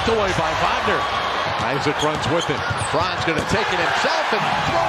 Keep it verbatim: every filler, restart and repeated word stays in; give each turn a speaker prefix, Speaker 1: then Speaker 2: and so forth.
Speaker 1: away by Wagner. Isaac runs with it. Franz going to take it himself and throw